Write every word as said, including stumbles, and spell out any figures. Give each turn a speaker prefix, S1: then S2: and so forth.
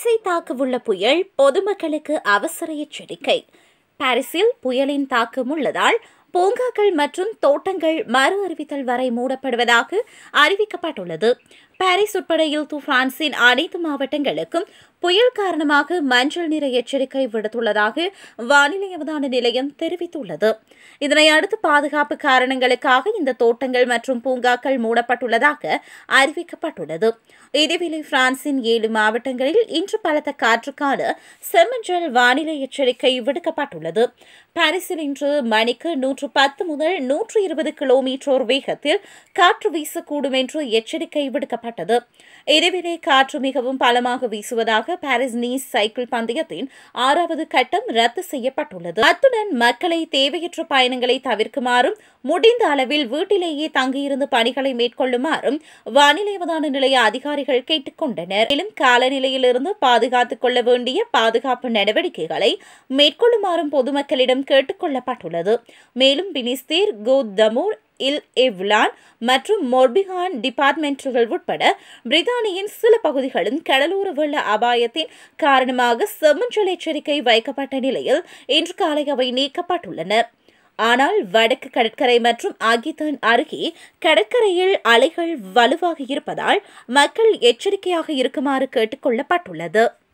S1: பாரிஸை தாக்கவுள்ள புயல், பொதுமக்களுக்கு அவசர எச்சரிக்கை. பாரிஸில் புயலின் தாக்கம் உள்ளதால் பூங்காக்கள் மற்றும் தோட்டங்கள் மறு அறிவித்தல் வரை மூடப்படுவதாக அறிவிக்கப்பட்டுள்ளது. பாரிஸ் உட்பட இல்து பிரான்சின் அனைத்து மாவட்டங்களுக்கும் புயல் காரணமாக மஞ்சள் நிற எச்சரிக்கை விடுத்துள்ளதாக வானிலை அவதான நிலையம் தெரிவித்துள்ளது. இதனை அடுத்து பாதுகாப்பு காரணங்களுக்காக இந்த தோட்டங்கள் மற்றும் பூங்காக்கள் மூடப்பட்டுள்ளதாக அறிவிக்கப்பட்டுள்ளது. இதேவேளை பிரான்சின் ஏழு மாவட்டங்களில் இன்று பலத்த காற்றுக்கான செம்மஞ்சள் வானிலை எச்சரிக்கை விடுக்கப்பட்டுள்ளது. பாரிஸில் இன்று மணிக்கு நூற்று பத்து முதல் நூற்று இருபது கிலோமீட்டர் வேகத்தில் காற்று வீசக்கூடும் என்று எச்சரிக்கை விடுக்கப்பட்டது. இதேவேளை காற்று மிகவும் பலமாக வீசுவதாக பாரிஸ் நீஸ் சைக்கிள் பந்தயத்தின் ஆறாவது கட்டம் ரத்து செய்யப்பட்டுள்ளது. அத்துடன் மக்களை தேவையற்ற பயணங்களை தவிர்க்குமாறும் முடிந்த அளவில் வீட்டிலேயே தங்கியிருந்து பணிகளை மேற்கொள்ளுமாறும் வானிலை அவதான நிலைய அதிகாரிகள் கேட்டுக் கொண்டனர். மேலும் காலநிலையிலிருந்து பாதுகாத்துக் கொள்ள வேண்டிய பாதுகாப்பு நடவடிக்கைகளை மேற்கொள்ளுமாறும் பொதுமக்களிடம் கேட்டுக் கொள்ளப்பட்டுள்ளது. மேலும் பினிஸ்தீர், கோத் தமூர், இல் எவ்லான் மற்றும் மொர்பிகான் டிபார்ட்மெண்ட்டுகள் உட்பட பிரித்தானியின் சில பகுதிகளும் கடலோர வெள்ள அபாயத்தின் காரணமாக செம்மஞ்சள் எச்சரிக்கை வைக்கப்பட்ட நிலையில் இன்று காலை அவை நீக்கப்பட்டுள்ளன. ஆனால் வடக்கு கடற்கரை மற்றும் ஆகித்தன் அருகே கடற்கரையில் அலைகள் வலுவாக இருப்பதால் மக்கள் எச்சரிக்கையாக இருக்குமாறு கேட்டுக் கொள்ளப்பட்டுள்ளது.